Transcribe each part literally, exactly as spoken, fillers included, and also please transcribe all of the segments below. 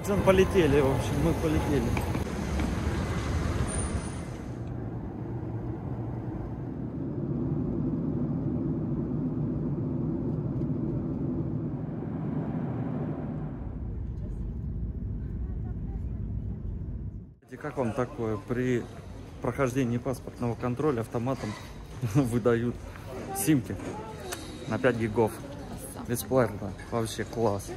Полетели, в общем, мы полетели. И как вам такое? При прохождении паспортного контроля автоматом выдают симки на пять гигов. Бесплатно. Вообще класс.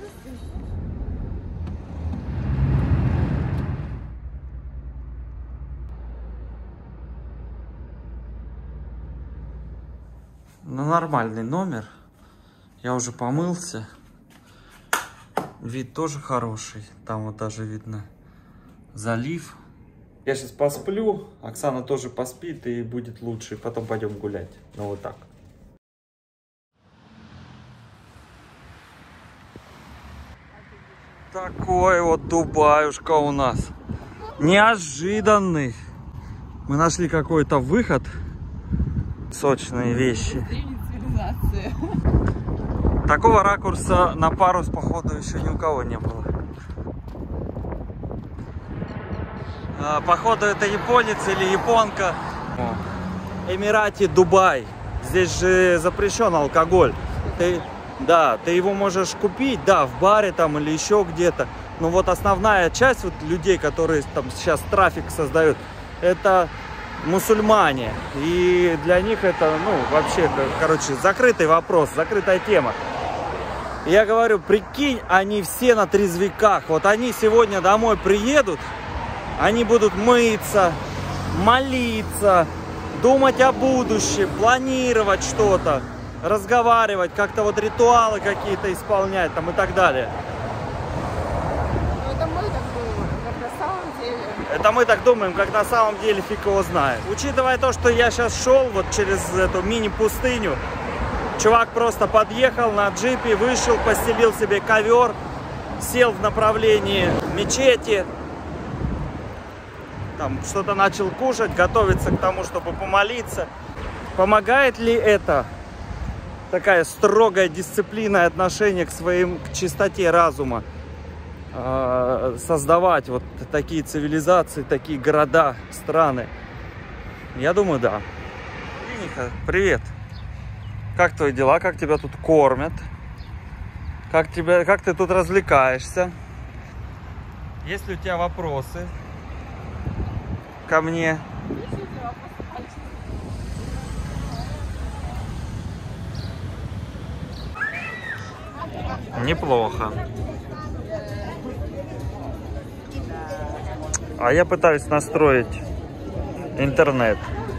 Ну, нормальный номер. Я уже помылся. Вид тоже хороший. Там вот даже видно залив. Я сейчас посплю. Оксана тоже поспит и будет лучше. Потом пойдем гулять. Ну вот так. Такой вот Дубаюшка у нас. Неожиданный. Мы нашли какой-то выход. Сочные вещи. Такого ракурса на парус, походу, еще ни у кого не было. А, походу, это японец или японка. Эмирати, Дубай. Здесь же запрещен алкоголь. Ты, да, ты его можешь купить, да, в баре там или еще где-то. Но вот основная часть вот людей, которые там сейчас трафик создают, это мусульмане. И для них это, ну, вообще, короче, закрытый вопрос, закрытая тема. Я говорю, прикинь, они все на трезвиках. Вот они сегодня домой приедут, они будут мыться, молиться, думать о будущем, планировать что-то, разговаривать, как-то вот ритуалы какие-то исполнять там и так далее. Это мы так думаем, как на самом деле. Это мы так думаем, как на самом деле фиг его знает. Учитывая то, что я сейчас шел вот через эту мини-пустыню, чувак просто подъехал на джипе, вышел, постелил себе ковер, сел в направлении мечети, там что-то начал кушать, готовиться к тому, чтобы помолиться. Помогает ли это такая строгая дисциплина и отношение к своим, к чистоте разума, э, создавать вот такие цивилизации, такие города, страны? Я думаю, да. Виниха, привет. Как твои дела? Как тебя тут кормят? Как, тебя, как ты тут развлекаешься? Есть ли у тебя вопросы ко мне? Неплохо. А я пытаюсь настроить интернет.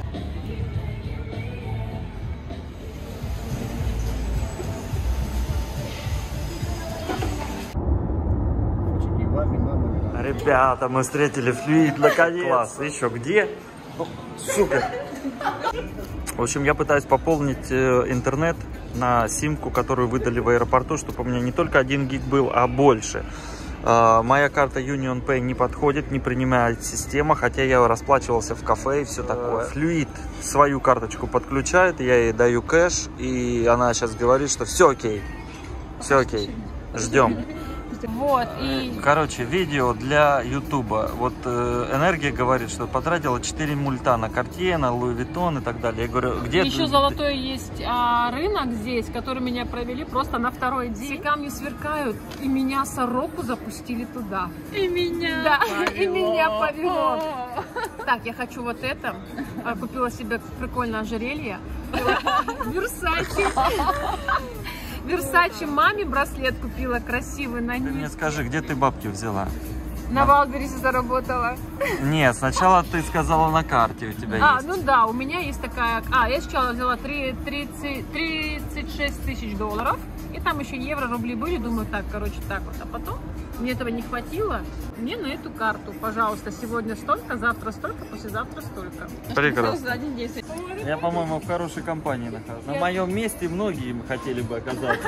Ребята, мы встретили Fluid наконец. Класс. Еще где? Ну, супер. В общем, я пытаюсь пополнить интернет на симку, которую выдали в аэропорту, чтобы у меня не только один гиг был, а больше. Моя карта Union Pay не подходит, не принимает система, хотя я расплачивался в кафе и все такое. Fluid свою карточку подключает, я ей даю кэш, и она сейчас говорит, что все окей. Все окей. Ждем. Вот, и... Короче, видео для ютуба. Вот э, Энергия говорит, что потратила четыре мульта на Cartier, на Louis Vuitton и так далее. Я говорю, где... Еще ты... золотой есть а, рынок здесь, который меня провели просто на второй день. Все камни сверкают, и меня сороку запустили туда. И меня Да, повело. И меня повело. Так, я хочу вот это. Купила себе прикольное ожерелье. Версачи. Версачи маме браслет купила красивый на ней. Ты мне скажи, где ты бабки взяла? На Валберисе заработала. Нет, сначала ты сказала на карте у тебя а, есть. А, ну да, у меня есть такая... А, я сначала взяла тридцать, тридцать шесть тысяч долларов. И там еще евро, рубли были. Думаю, так, короче, так вот. А потом мне этого не хватило. Мне на эту карту, пожалуйста, сегодня столько, завтра столько, послезавтра столько. Прекрасно. Я, по-моему, в хорошей компании нахожусь. На моем месте многие хотели бы оказаться.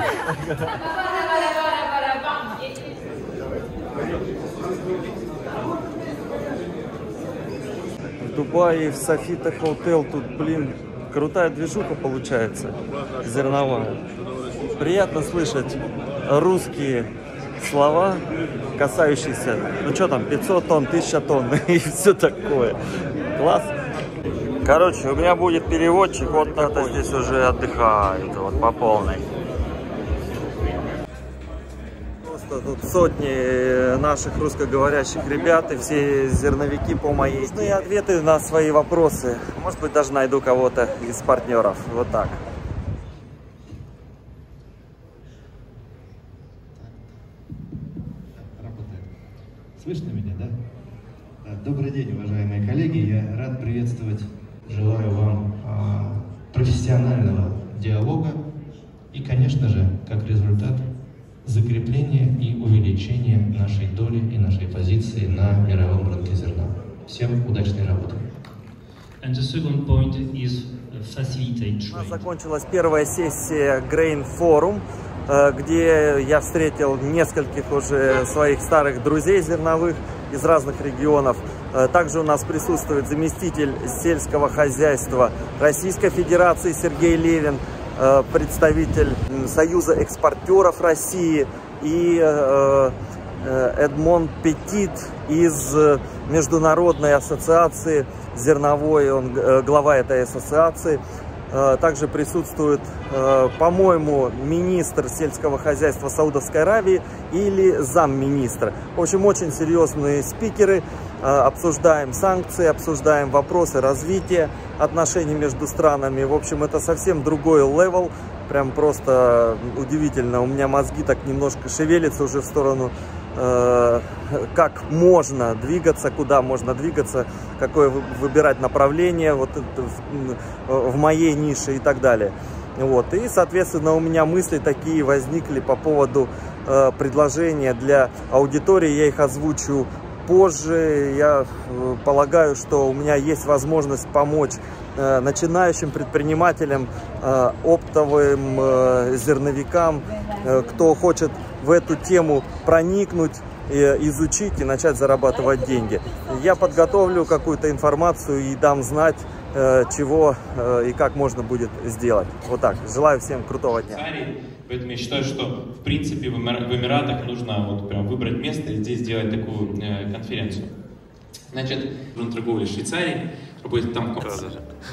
В Дубае, в Софита Хотел, тут, блин, крутая движуха получается, зерновая. Приятно слышать русские слова, касающиеся, ну что там, пятьсот тонн, тысяча тонн и все такое. Класс. Короче, у меня будет переводчик, вот это здесь уже отдыхает, вот по полной. Просто тут сотни наших русскоговорящих ребят и все зерновики по моей теме. И ответы на свои вопросы. Может быть, даже найду кого-то из партнеров. Вот так. Слышно меня, да? Добрый день, уважаемые коллеги. Я рад приветствовать. Желаю вам а, профессионального диалога и, конечно же, как результат, закрепления и увеличения нашей доли и нашей позиции на мировом рынке зерна. Всем удачной работы. And the second point is facilitate trade. У нас закончилась первая сессия Grain Forum, где я встретил нескольких уже своих старых друзей зерновых из разных регионов. Также у нас присутствует заместитель сельского хозяйства Российской Федерации Сергей Левин, представитель Союза экспортеров России и Эдмон Петит из Международной ассоциации зерновой, он глава этой ассоциации. Также присутствует, по-моему, министр сельского хозяйства Саудовской Аравии или замминистра. В общем, очень серьезные спикеры. Обсуждаем санкции, обсуждаем вопросы развития отношений между странами. В общем, это совсем другой левел. Прям просто удивительно. У меня мозги так немножко шевелятся уже в сторону, э, как можно двигаться, куда можно двигаться, какое выбирать направление вот, в, в моей нише и так далее. Вот. И, соответственно, у меня мысли такие возникли по поводу э, предложения для аудитории. Я их озвучу позже. Я э, полагаю, что у меня есть возможность помочь э, начинающим предпринимателям, э, оптовым э, зерновикам, э, кто хочет в эту тему проникнуть, э, изучить и начать зарабатывать деньги. Я подготовлю какую-то информацию и дам знать, э, чего э, и как можно будет сделать. Вот так. Желаю всем крутого дня. Поэтому я считаю, что в принципе в Эмиратах нужно вот прям выбрать место и здесь сделать такую э, конференцию. Значит, рынок торговли в Швейцарии, работает там компания.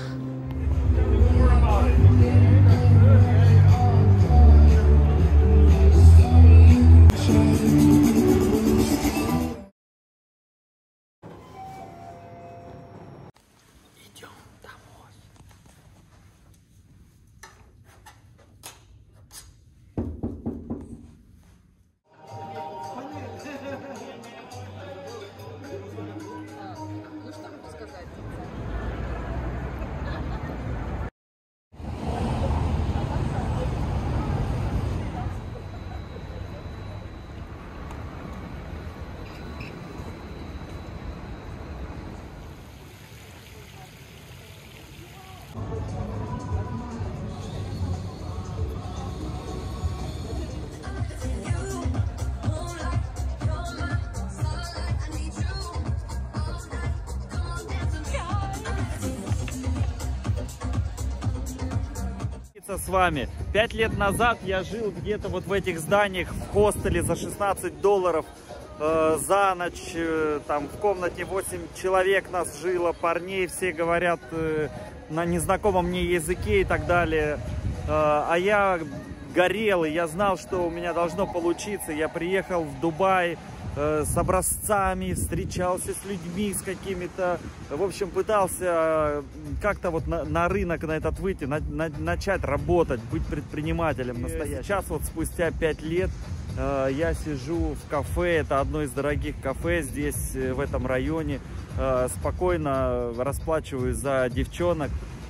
С вами. Пять лет назад я жил где-то вот в этих зданиях в хостеле за шестнадцать долларов э, за ночь. Э, там в комнате восемь человек нас жило, парней, все говорят э, на незнакомом мне языке и так далее. Э, а я горел, и я знал, что у меня должно получиться. Я приехал в Дубай э, с образцами, встречался с людьми, с какими-то... В общем, пытался как-то вот на, на рынок на этот выйти, на, на, начать работать, быть предпринимателем настоящим. Сейчас вот спустя пять лет э, я сижу в кафе, это одно из дорогих кафе здесь, в этом районе. Э, спокойно расплачиваюсь за девчонок,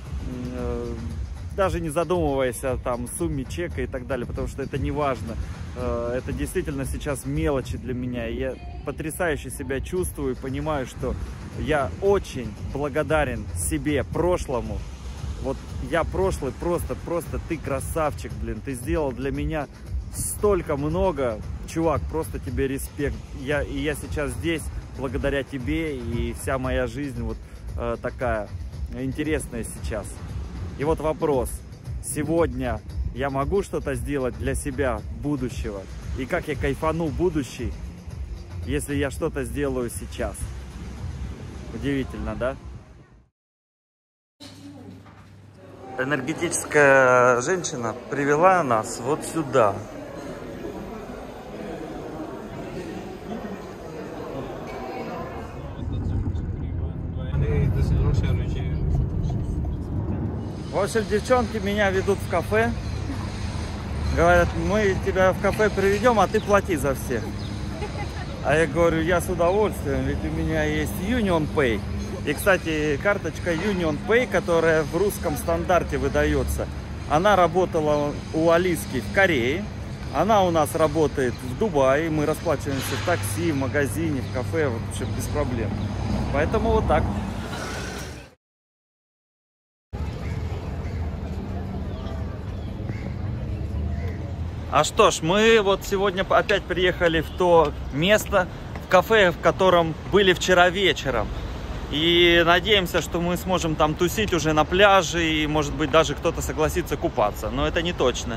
э, даже не задумываясь о там, сумме чека и так далее, потому что это не важно. Э, это действительно сейчас мелочи для меня. Я потрясающе себя чувствую и понимаю, что я очень благодарен себе, прошлому. Вот я прошлый, просто, просто ты красавчик, блин. Ты сделал для меня столько много. Чувак, просто тебе респект. Я, и я сейчас здесь благодаря тебе, и вся моя жизнь вот э, такая интересная сейчас. И вот вопрос. Сегодня я могу что-то сделать для себя будущего? и как я кайфану в будущий, если я что-то сделаю сейчас. Удивительно, да? Энергетическая женщина привела нас вот сюда. В общем, девчонки меня ведут в кафе. Говорят, мы тебя в кафе приведем, а ты плати за всех. А я говорю, я с удовольствием, ведь у меня есть Union Pay. И, кстати, карточка Union Pay, которая в русском стандарте выдается, она работала у Алиски в Корее. Она у нас работает в Дубае. Мы расплачиваемся в такси, в магазине, в кафе, в общем, без проблем. Поэтому вот так. А что ж, мы вот сегодня опять приехали в то место, в кафе, в котором были вчера вечером. И надеемся, что мы сможем там тусить уже на пляже, и, может быть, даже кто-то согласится купаться. Но это не точно.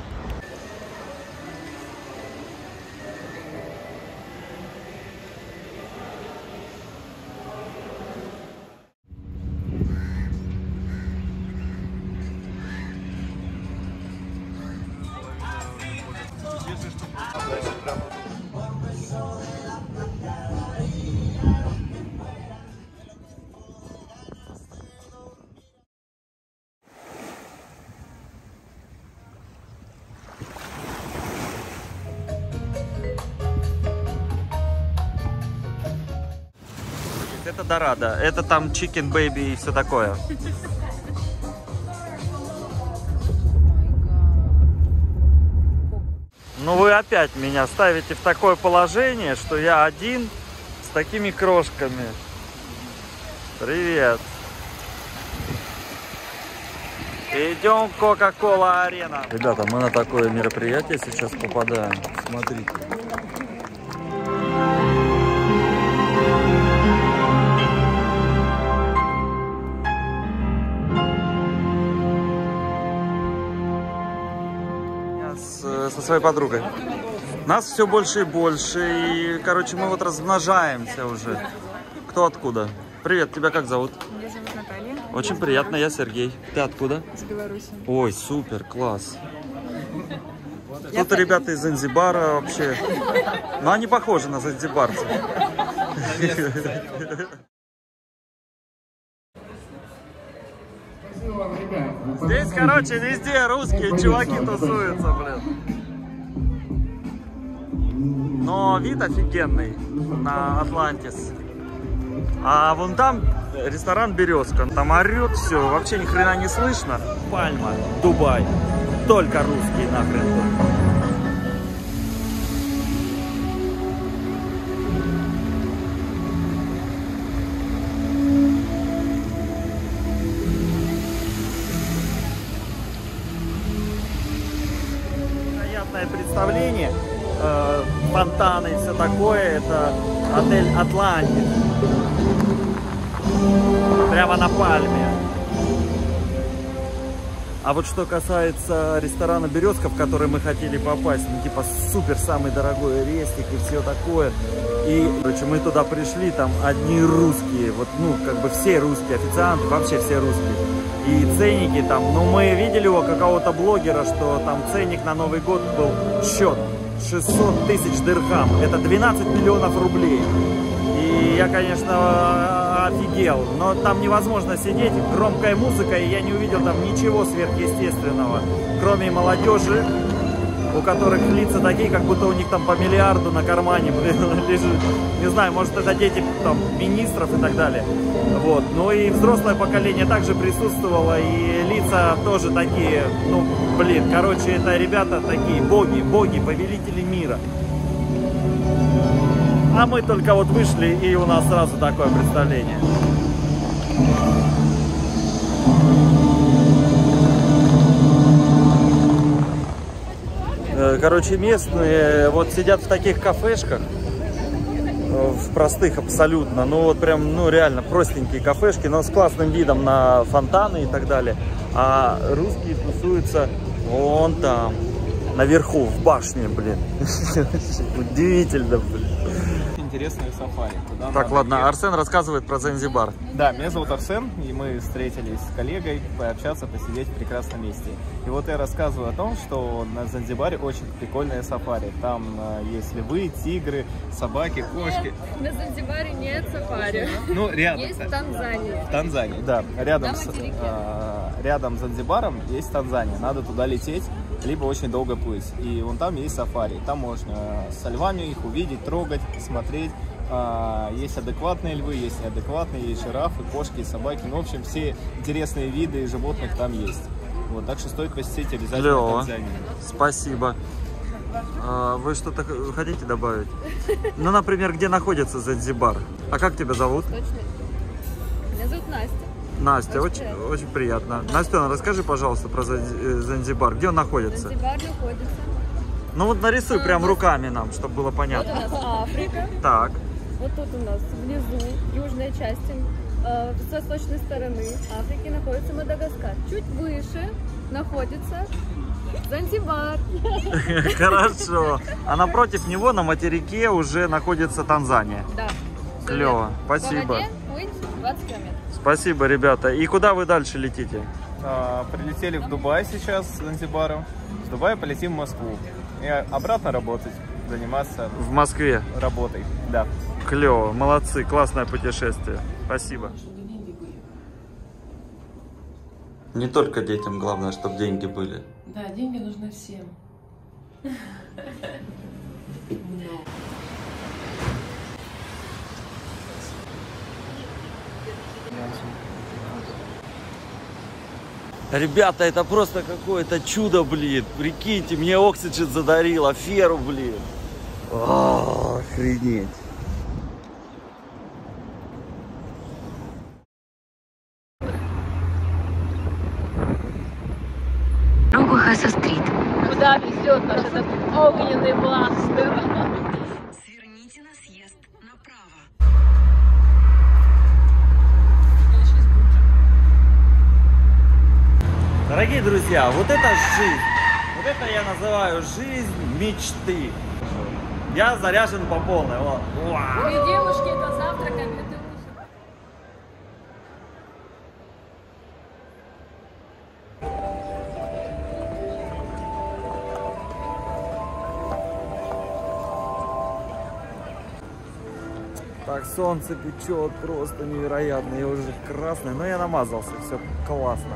Это Дорадо, это там Chicken Baby и все такое. Ну вы опять меня ставите в такое положение, что я один с такими крошками. Привет. Идем в Кока-Кола Арена. Ребята, мы на такое мероприятие сейчас попадаем. Смотрите. Со своей подругой. Нас все больше и больше, и, короче, мы вот размножаемся уже. Кто откуда? Привет, тебя как зовут? Меня зовут Наталья. Очень приятно, я Сергей. Ты откуда? Из Беларуси. Ой, супер, класс. Тут ребята из Занзибара вообще. Но они похожи на занзибарцев. Здесь, короче, везде русские чуваки тусуются, блин. Но вид офигенный на Атлантис. А вон там ресторан «Березка». Там орет все, вообще ни хрена не слышно. Пальма, Дубай. Только русские нахрен тут. Представление, э, фонтаны и все такое, это отель Атлантис, прямо на Пальме. А вот что касается ресторана «Березка», в который мы хотели попасть, ну типа супер самый дорогой рестик и все такое, и короче, мы туда пришли, там одни русские, вот ну как бы все русские официанты, вообще все русские. И ценники там, ну мы видели у какого-то блогера, что там ценник на Новый год был счет шестьсот тысяч дирхам, это двенадцать миллионов рублей. И я, конечно, офигел, но там невозможно сидеть, громкая музыка, и я не увидел там ничего сверхъестественного, кроме молодежи, у которых лица такие, как будто у них там по миллиарду на кармане лежит. Не знаю, может это дети там министров и так далее. Вот. Ну и взрослое поколение также присутствовало, и лица тоже такие, ну блин, короче, это ребята такие боги, боги, повелители мира. А мы только вот вышли, и у нас сразу такое представление. Короче, местные вот сидят в таких кафешках, в простых абсолютно, ну вот прям, ну реально простенькие кафешки, но с классным видом на фонтаны и так далее. А русские тусуются вон там, наверху, в башне, блин. Удивительно, блин. Интересные сафари. Куда Так, надо ладно, ехать. Арсен рассказывает про Занзибар. Да, меня зовут Арсен, и мы встретились с коллегой пообщаться, посидеть в прекрасном месте. И вот я рассказываю о том, что на Занзибаре очень прикольное сафари. Там э, есть львы, тигры, собаки, кошки. Нет, на Занзибаре нет сафари. Ну, рядом. Есть в Танзании. В Танзании, да. Рядом, На с, материке. э, рядом с Занзибаром есть Танзания. Надо туда лететь, либо очень долго плыть. И вон там есть сафари. Там можно со львами их увидеть, трогать, смотреть. А, есть адекватные львы, есть неадекватные, есть жирафы, кошки, собаки. Ну, в общем, все интересные виды животных там есть. Вот, так что стоит посетить обязательно Клево. Танзанию. Спасибо. А, вы что-то хотите добавить? Ну, например, где находится Занзибар? А как тебя зовут? Точно. Меня зовут Настя. Настя, Очень очень, очень приятно. Настена, расскажи, пожалуйста, про Занзи- Занзибар. Где он находится? Занзибар находится. Ну вот нарисуй прям руками нам, чтобы было Вот у понятно. нас Африка. Так. Вот тут у нас внизу, южная часть, э, с восточной стороны Африки находится Мадагаскар. Чуть выше находится Занзибар. Хорошо. А напротив него на материке уже находится Танзания. Да. Клево. По Спасибо. воде плыть двадцать километров. Спасибо, ребята. И куда вы дальше летите? А, прилетели в Дубай сейчас с Занзибаром. С Дубая полетим в Москву. И обратно работать, заниматься В Москве. работой. Да. Клево. Молодцы. Классное путешествие. Спасибо. Не только детям главное, чтобы деньги были. Да, деньги нужны всем. Ребята, это просто какое-то чудо, блин. Прикиньте, мне Oxygen задарил аферу, блин. О, охренеть. Дорогу Хасса-стрит. Куда везет наш этот огненный бластер? Сверните на съезд направо. Дорогие друзья, вот это жизнь. Вот это я называю жизнь мечты. Я заряжен по полной. Вот. Уа. Две девушки, это завтрак, обед и ужин. Так, солнце печет просто невероятно. Я уже красный, но я намазался. Все классно.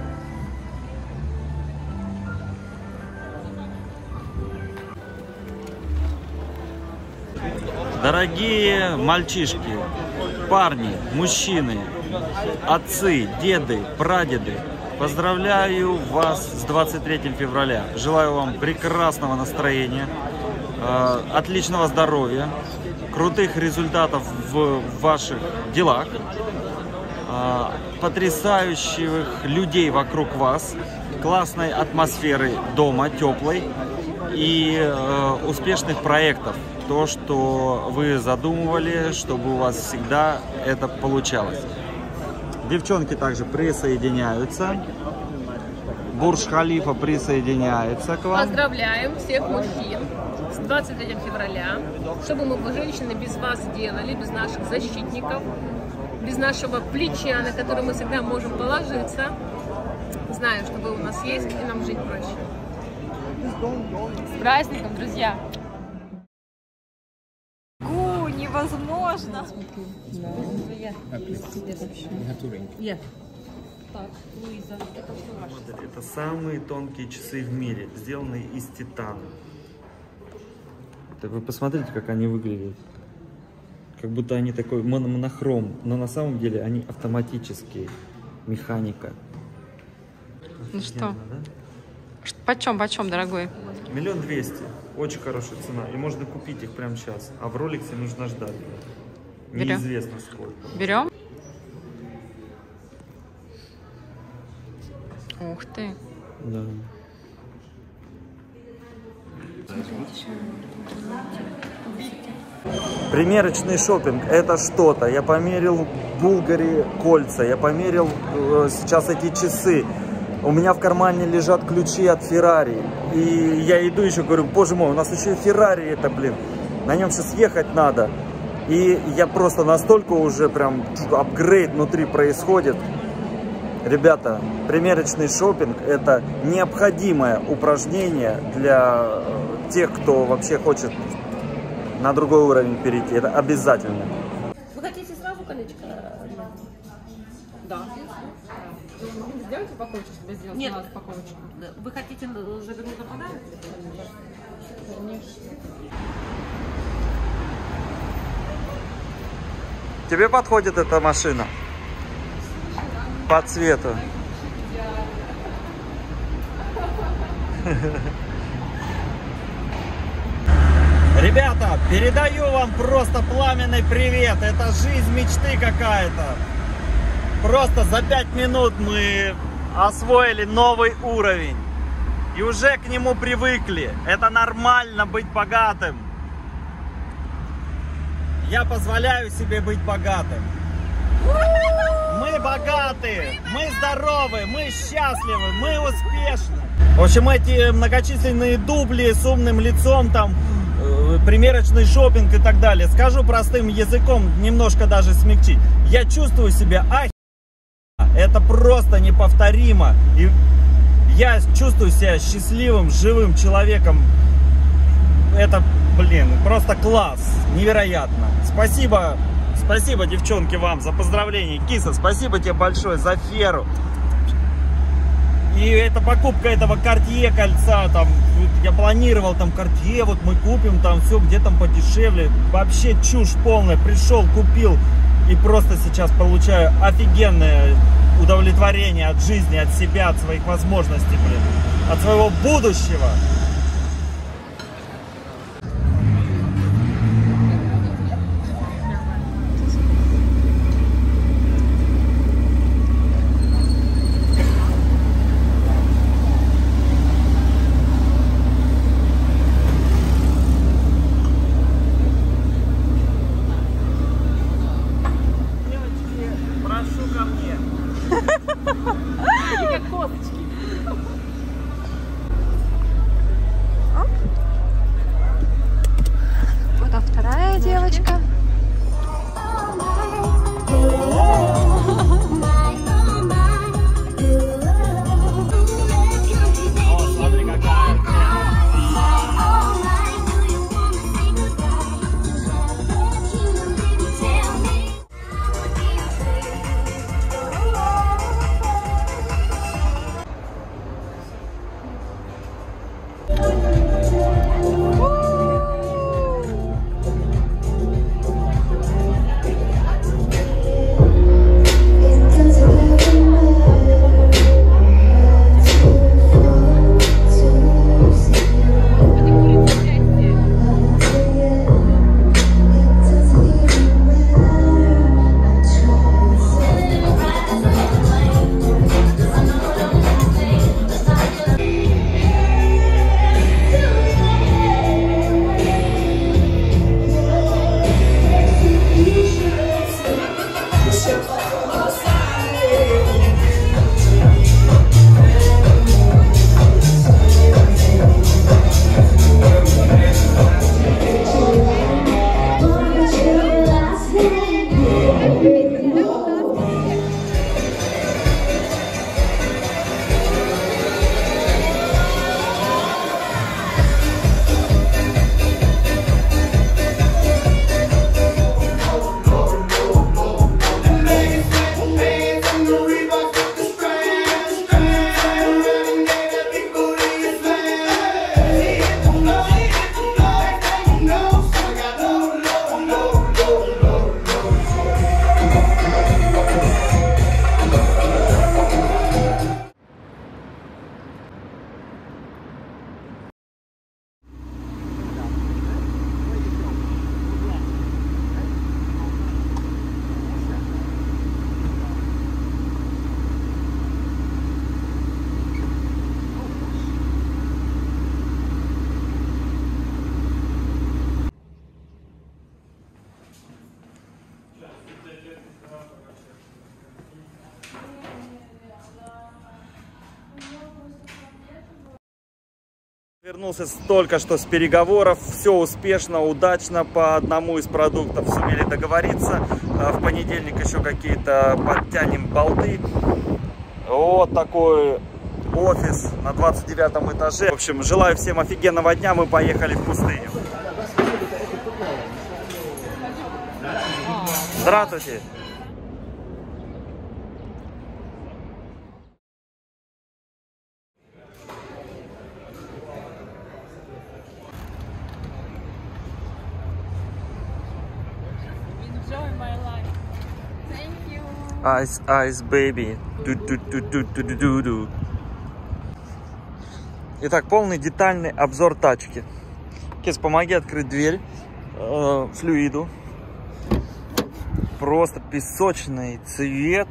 Дорогие мальчишки, парни, мужчины, отцы, деды, прадеды, поздравляю вас с двадцать третьим февраля. Желаю вам прекрасного настроения, э, отличного здоровья, крутых результатов в ваших делах, э, потрясающих людей вокруг вас, классной атмосферы дома, теплой и э, успешных проектов. То, что вы задумывали, чтобы у вас всегда это получалось. Девчонки также присоединяются. Бурдж-Халифа присоединяется к вам. Поздравляем всех мужчин с двадцать третьим февраля. Что бы мы, женщины, без вас делали, без наших защитников, без нашего плеча, на которое мы всегда можем положиться. Знаю, что вы у нас есть, и нам жить проще. С праздником, друзья! Гу, невозможно. Это самые тонкие часы в мире, сделанные из титана. Так вы посмотрите, как они выглядят. Как будто они такой моно- монохром, но на самом деле они автоматические. Механика. Ну что? Офигенно, да? Почем, почем, дорогой? Миллион двести. Очень хорошая цена. И можно купить их прямо сейчас. А в Ролексе нужно ждать. Берем. Неизвестно сколько. Берем? Ух ты. Да. Примерочный шопинг — это что-то. Я померил в Булгаре кольца, я померил э, сейчас эти часы. У меня в кармане лежат ключи от Феррари. И я иду еще, говорю, боже мой, у нас еще и Феррари это, блин. На нем сейчас ехать надо. И я просто настолько уже прям апгрейд внутри происходит. Ребята, примерочный шопинг — это необходимое упражнение для тех, кто вообще хочет на другой уровень перейти. Это обязательно. Вы хотите сразу колечко? Да. Сделайте упаковочку, чтобы сделать. Нет, упаковочку. Вы хотите завернуть на подарок? Конечно. Тебе подходит эта машина? По цвету. Ребята, передаю вам просто пламенный привет. Это жизнь мечты какая-то. Просто за пять минут мы освоили новый уровень. И уже к нему привыкли. Это нормально быть богатым. Я позволяю себе быть богатым. Мы богаты, мы здоровы, мы счастливы, мы успешны. В общем, эти многочисленные дубли с умным лицом, там, э, примерочный шопинг и так далее. Скажу простым языком, немножко даже смягчить. Я чувствую себя охеренно. Это просто неповторимо. И я чувствую себя счастливым, живым человеком. Это, блин, просто класс. Невероятно. Спасибо. Спасибо, девчонки, вам за поздравления. Киса, спасибо тебе большое за Феру. И эта покупка этого Cartier кольца, там, я планировал там Cartier, вот мы купим там все, где там подешевле. Вообще чушь полная. Пришел, купил и просто сейчас получаю офигенное удовлетворение от жизни, от себя, от своих возможностей, блин, от своего будущего. Вот, а вторая девочка. Вернулся только что с переговоров, все успешно, удачно, по одному из продуктов сумели договориться. В понедельник еще какие-то подтянем болты. Вот такой офис на двадцать девятом этаже. В общем, желаю всем офигенного дня, мы поехали в пустыню. Здравствуйте. Ice, ice, baby. Ду -ду -ду -ду -ду -ду -ду -ду. Итак, полный детальный обзор тачки. Кес, помоги открыть дверь. Э, флюиду. Просто песочный цвет.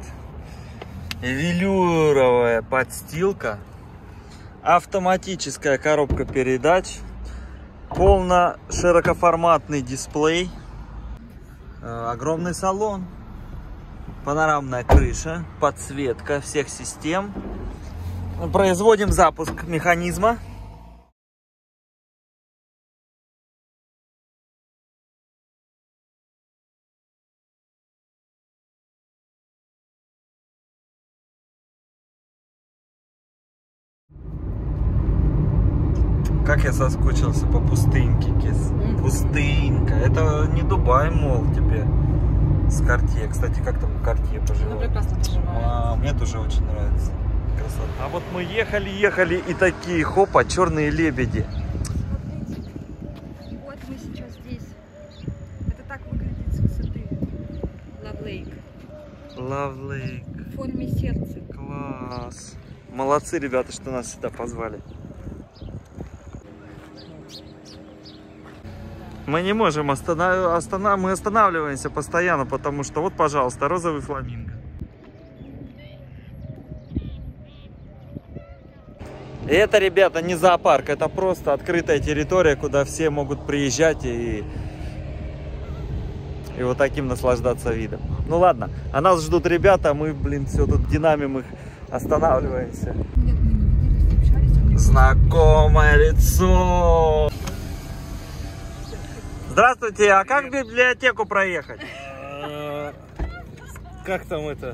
Велюровая подстилка. Автоматическая коробка передач. Полно широкоформатный дисплей. Э, огромный салон. Панорамная крыша, подсветка всех систем. Производим запуск механизма. Как я соскучился по пустыньке, Кис. Пустынька. Это не Дубай, мол, тебе. С Cartier. Кстати, как там Cartier поживает? Ну, прекрасно поживает. А, мне тоже очень нравится. Красота. А вот мы ехали, ехали и такие, хопа, черные лебеди. Смотрите, вот мы сейчас здесь. Это так выглядит с высоты. Love Lake. Love Lake. В форме сердца. Класс. Молодцы, ребята, что нас сюда позвали. Мы не можем останов... Останов... Мы останавливаемся постоянно, потому что вот, пожалуйста, розовый фламинго. И это, ребята, не зоопарк, это просто открытая территория, куда все могут приезжать и, и вот таким наслаждаться видом. Ну ладно, а нас ждут ребята, мы, блин, все тут динамим их, останавливаемся. Знакомое лицо. Здравствуйте, а как в библиотеку проехать? Как там это?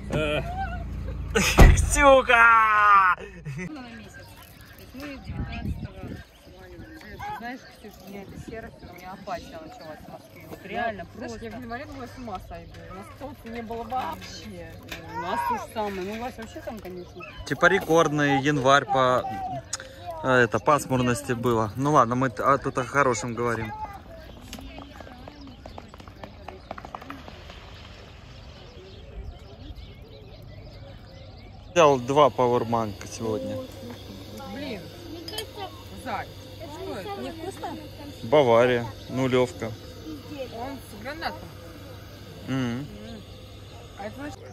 Ксюха! Мы девятнадцатого. Знаешь, Ксюша, у меня эта серость, у меня апатия началась в Москве. Вот реально, просто. Знаешь, я в январе думала, с ума сойду. У нас солнца не было вообще. У нас то же самое. Ну, у вас вообще там, конечно. Типа рекордный январь по это, пасмурности было. Ну ладно, мы а, тут о хорошем говорим. Взял два пауэрбанка сегодня. Блин, Зай, что это? Не вкусно? Бавария, нулевка. Он с гранатом. Mm-hmm. А это значит...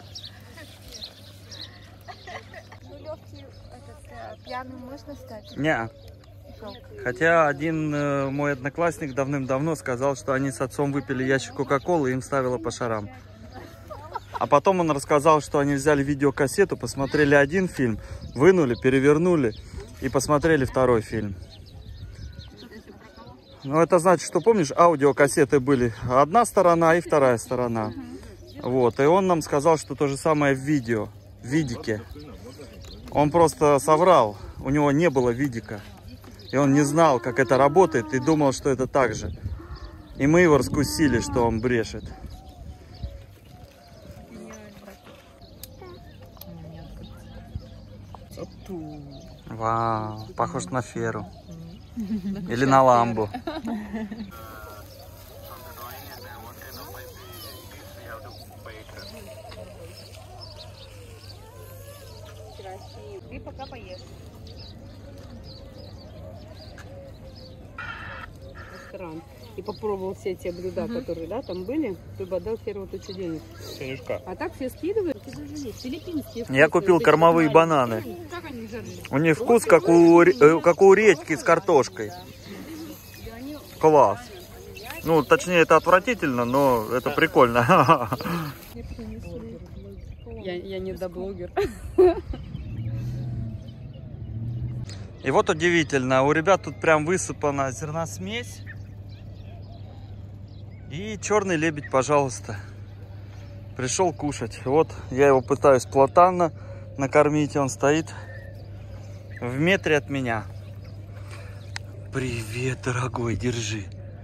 Нулевки, этот, пьяным можно стать? Не. Хотя один э, мой одноклассник давным-давно сказал, что они с отцом выпили ящик кока-колы и им ставило по шарам. А потом он рассказал, что они взяли видеокассету, посмотрели один фильм, вынули, перевернули и посмотрели второй фильм. Ну, это значит, что, помнишь, аудиокассеты были одна сторона и вторая сторона. Вот, и он нам сказал, что то же самое в видео, в видике. Он просто соврал, у него не было видика. И он не знал, как это работает, и думал, что это так же. И мы его раскусили, что он брешет. Вау, похож на Феру. Или на Ламбу. Ты пока поешь. Ресторан. И попробовал все те блюда, uh-huh. которые, да, там были, ты бы отдал первую тысячу денег. Синюшка. А так все скидывают. Филиппинские. Я купил кормовые бананы. У них вкус, как у, как у редьки с картошкой. Класс. Ну, точнее, это отвратительно, но это прикольно. Я, я не доблогер. И вот удивительно, у ребят тут прям высыпана зерносмесь. И черный лебедь, пожалуйста, пришел кушать. Вот я его пытаюсь плотанно накормить, он стоит в метре от меня. Привет, дорогой, держи.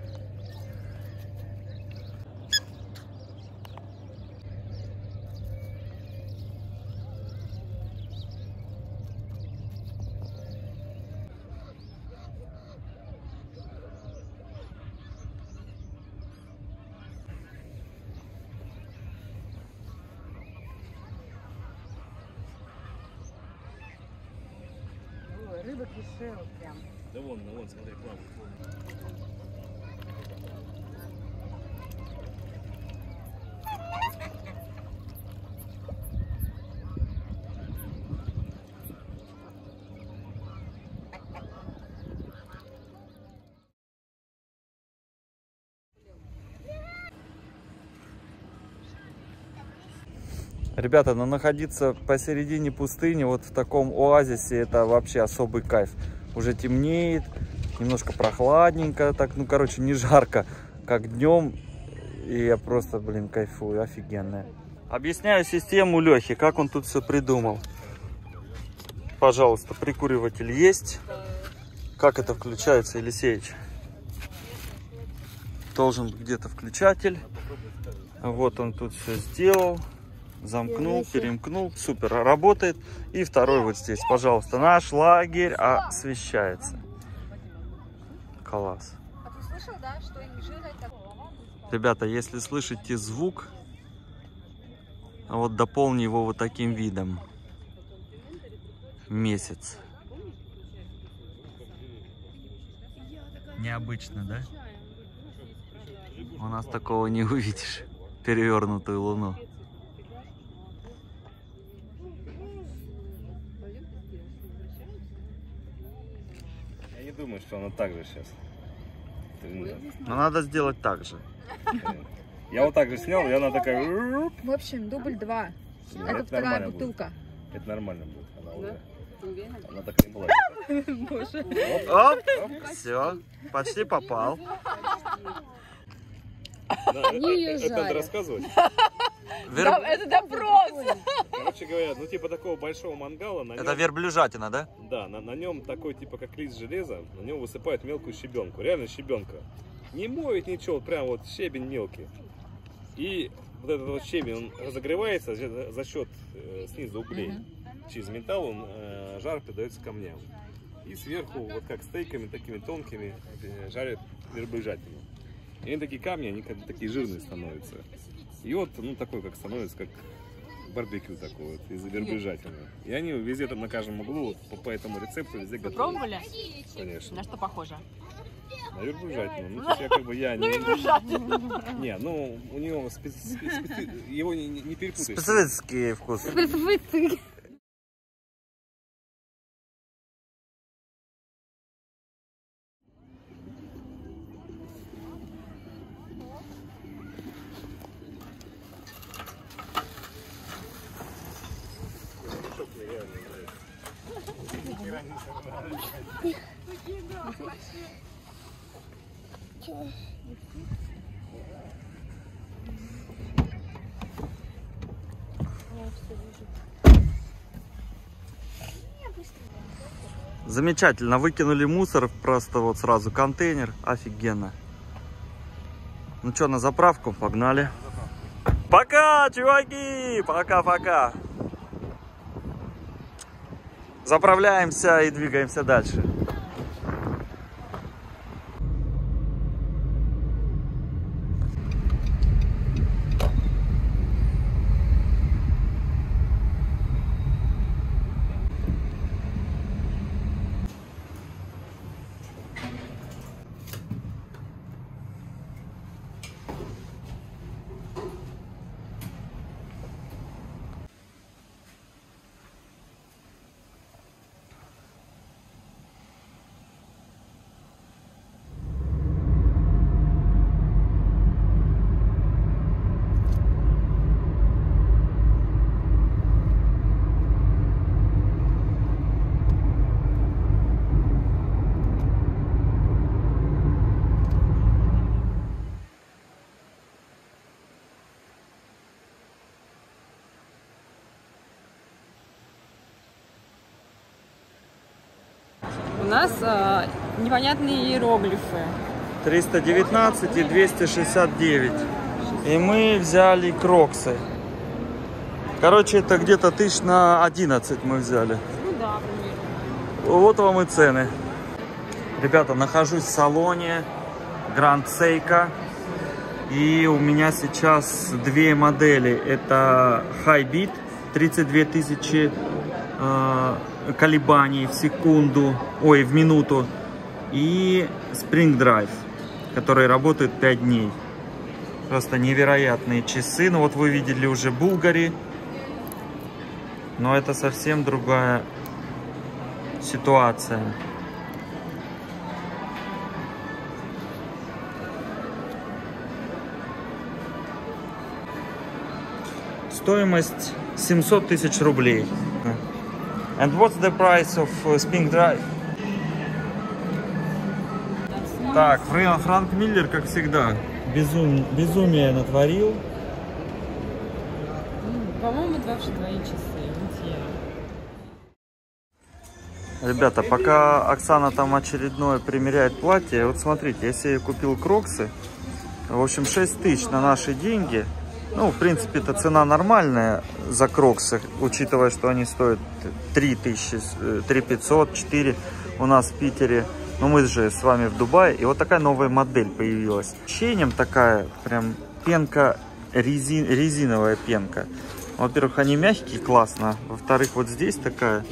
Рыба кишела прям. Да вон, да вон, смотри, плавает. Ребята, но находиться посередине пустыни, вот в таком оазисе, это вообще особый кайф. Уже темнеет, немножко прохладненько, так, ну, короче, не жарко, как днем. И я просто, блин, кайфую, офигенно. Объясняю систему Лехи, как он тут все придумал. Пожалуйста, прикуриватель есть. Как это включается, Елисеевич? Должен где-то включатель. Вот он тут все сделал. Замкнул, перемкнул. Супер, работает. И второй вот здесь, пожалуйста. Наш лагерь освещается. Класс. А ты слышал, да, что инжира это... Ребята, если слышите звук, вот дополни его вот таким видом. Месяц. Необычно, да? У нас такого не увидишь. Перевернутую луну. Я не думаю, что она так же сейчас. Но надо сделать так же. Я вот так же снял, и она такая... В общем, дубль два. Да, это это вторая нормально бутылка. Будет. Это нормально будет. Она уже... Она так не была. Боже. Оп, все, почти попал. Не Это езжай. надо рассказывать. Вер... Это допрос! Короче говоря, ну типа такого большого мангала. На Это нем... верблюжатина, да? Да, на, на нем такой типа как лист железа, на нем высыпают мелкую щебенку. Реально щебенка. Не моет ничего, прям вот щебень мелкий. И вот этот вот щебень, он разогревается за, за счет э, снизу углей. Uh-huh. Через металл он, э, жар придается камням. И сверху, вот как стейками такими тонкими, э, жарят верблюжатину. И они такие камни, они как бы такие жирные становятся. И вот, ну такой как становится, как барбекю такой вот, из верблюжатины. И они везде там на каждом углу, вот, по, по этому рецепту везде готовят. Пробовали? Конечно. На что похоже? На верблюжатину. Ну, то есть я как бы я не... Не, ну, у него специ... специ... его не, не перепутаешь. Специфический вкус. Замечательно, выкинули мусор, просто вот сразу контейнер, офигенно. Ну что, на заправку, погнали. Пока, чуваки, пока-пока. Заправляемся и двигаемся дальше. У нас а, непонятные иероглифы. триста девятнадцать и двести шестьдесят девять. И мы взяли кроксы. Короче, это где-то тысяч на одиннадцать мы взяли. Ну да, примерно. Вот вам и цены. Ребята, нахожусь в салоне Grand Seiko. И у меня сейчас две модели. Это High Beat, тридцать две тысячи э, колебаний в секунду, ой, в минуту. И Spring Drive, который работает пять дней. Просто невероятные часы. Ну вот вы видели уже Bulgari. Но это совсем другая ситуация. Стоимость семьсот тысяч рублей. And what's the price of Spring Drive? Так, Франк Миллер, как всегда, безум... безумие натворил. По-моему, вообще твои часы. Ребята, пока Оксана там очередное примеряет платье, вот смотрите, я себе купил кроксы, в общем, шесть тысяч на наши деньги. Ну, в принципе, это цена нормальная за кроксы, учитывая, что они стоят три тысячи, три пятьсот, четыре у нас в Питере. Но мы же с вами в Дубае, и вот такая новая модель появилась. Ощущением такая, прям пенка, резин, резиновая пенка. Во-первых, они мягкие, классно. Во-вторых, вот здесь такая,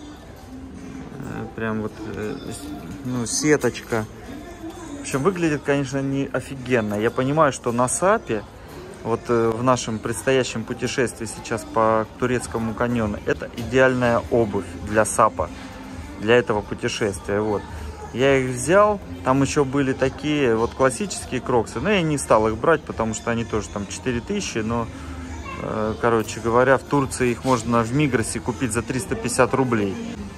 прям вот, ну, сеточка. В общем, выглядит, конечно, не офигенно. Я понимаю, что на сапе, вот в нашем предстоящем путешествии сейчас по турецкому каньону, это идеальная обувь для сапа, для этого путешествия. Вот. Я их взял, там еще были такие вот классические кроксы, но я не стал их брать, потому что они тоже там четыре тысячи, но, э, короче говоря, в Турции их можно в Мигросе купить за триста пятьдесят рублей.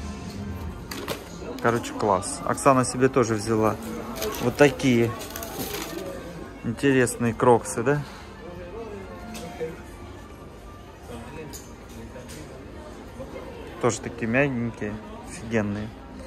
Короче, класс. Оксана себе тоже взяла вот такие интересные кроксы, да? Тоже такие мягенькие, офигенные.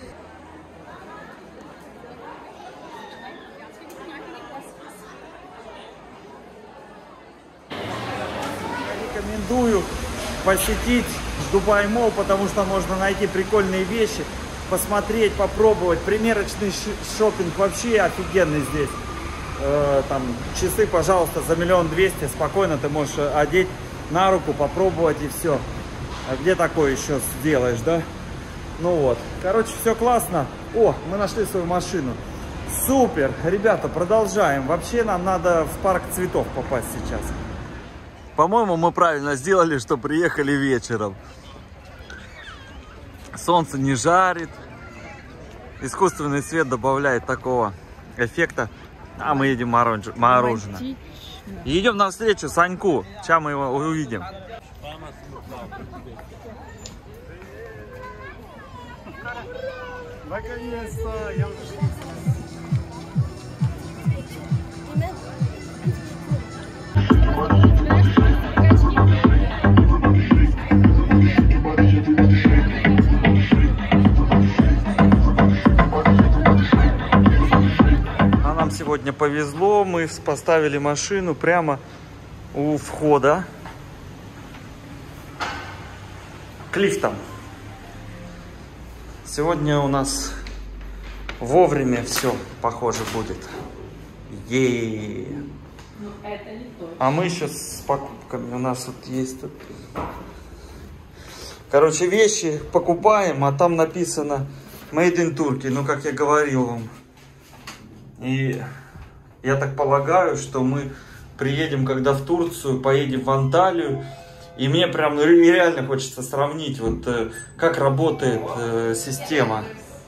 Рекомендую посетить Дубай Молл, потому что можно найти прикольные вещи, посмотреть, попробовать. Примерочный шопинг вообще офигенный здесь. Э, там часы, пожалуйста, за миллион двести спокойно ты можешь одеть на руку, попробовать и все. А где такое еще сделаешь, да? Ну вот. Короче, все классно. О, мы нашли свою машину. Супер. Ребята, продолжаем. Вообще нам надо в парк цветов попасть сейчас. По-моему, мы правильно сделали, что приехали вечером. Солнце не жарит. Искусственный свет добавляет такого эффекта. А мы едем мороженое. Идем навстречу Саньку. Сейчас мы его увидим. Наконец-то! Я уже... А нам сегодня повезло, мы поставили машину прямо у входа к лифтам. Сегодня у нас вовремя все, похоже, будет. Е-е-е. А мы еще с покупками. У нас вот есть тут. Короче, вещи покупаем, а там написано Made in Turkey. Ну, как я говорил вам. И я так полагаю, что мы приедем, когда в Турцию, поедем в Анталию. И мне прям реально хочется сравнить, вот как работает э, система.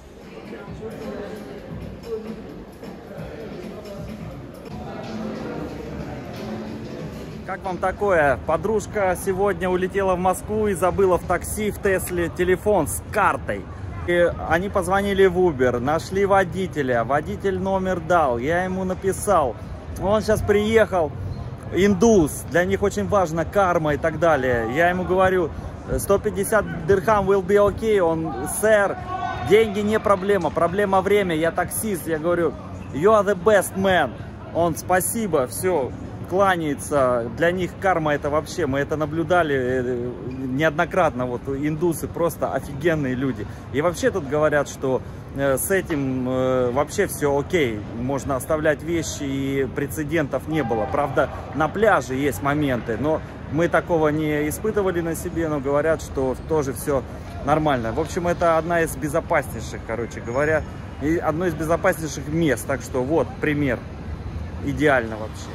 Как вам такое? Подружка сегодня улетела в Москву и забыла в такси в Тесле телефон с картой. И они позвонили в Uber, нашли водителя, водитель номер дал, я ему написал. Он сейчас приехал. Индус, для них очень важно карма и так далее. Я ему говорю, сто пятьдесят дирхам will be okay. Он, сэр, Деньги не проблема, проблема время. Я таксист, я говорю, you are the best man. Он, спасибо, все, кланяется. Для них карма это вообще, мы это наблюдали неоднократно. Вот индусы просто офигенные люди. И вообще тут говорят, что с этим вообще все окей. Можно оставлять вещи, и прецедентов не было. Правда, на пляже есть моменты, но мы такого не испытывали на себе, но говорят, что тоже все нормально. В общем, это одна из безопаснейших, короче говоря, и одно из безопаснейших мест. Так что вот пример. Идеально вообще.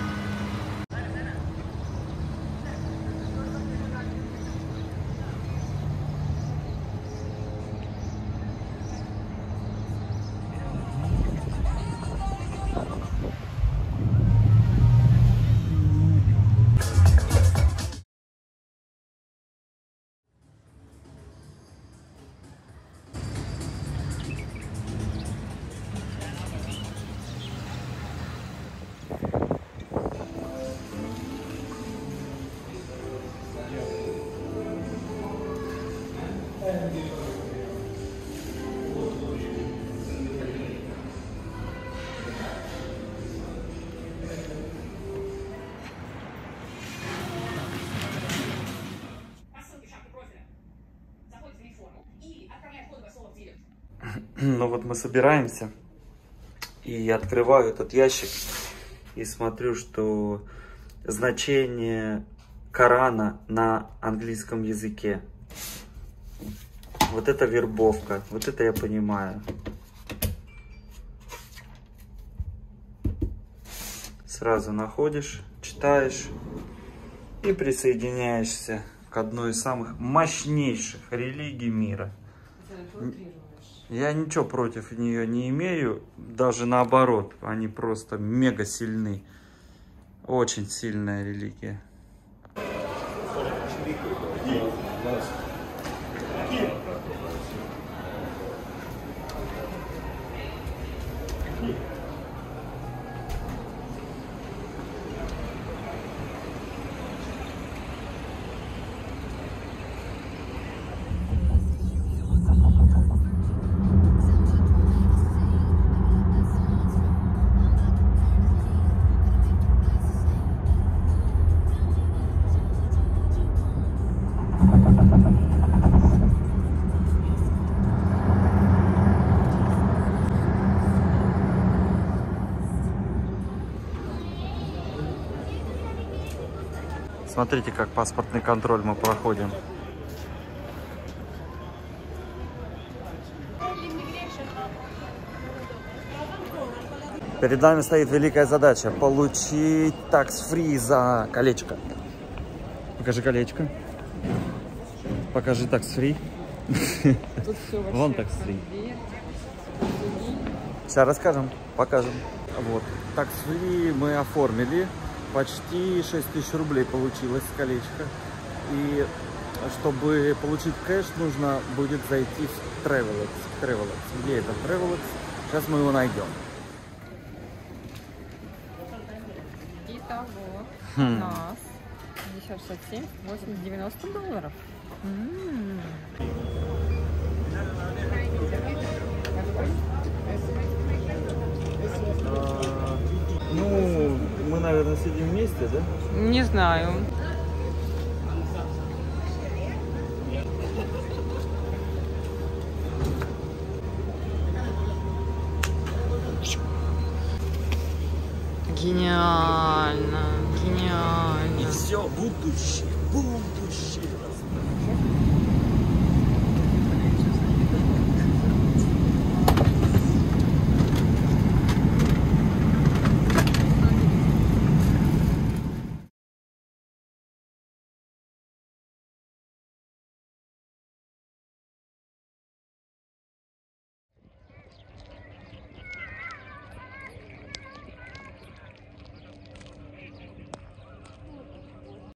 Ну вот мы собираемся, и я открываю этот ящик и смотрю, что значение Корана на английском языке. Вот это вербовка, вот это я понимаю. Сразу находишь, читаешь и присоединяешься к одной из самых мощнейших религий мира. Я ничего против нее не имею, даже наоборот, они просто мега сильны. Очень сильная религия. Смотрите, как паспортный контроль мы проходим. Перед нами стоит великая задача — получить такс-фри за колечко. Покажи колечко. Покажи такс-фри. Вон такс-фри. Сейчас расскажем, покажем. Вот, такс-фри мы оформили. Почти шесть тысяч рублей получилось колечко. И чтобы получить кэш, нужно будет зайти в Travelex. Travelex. Где это Travelex? Сейчас мы его найдем. Итого у нас пятьдесят шестьдесят семь, восемьдесят, девяносто долларов. М-м-м. Ну, мы, наверное, сидим вместе, да? Не знаю. Гениально, гениально. И все, будущее, будущее.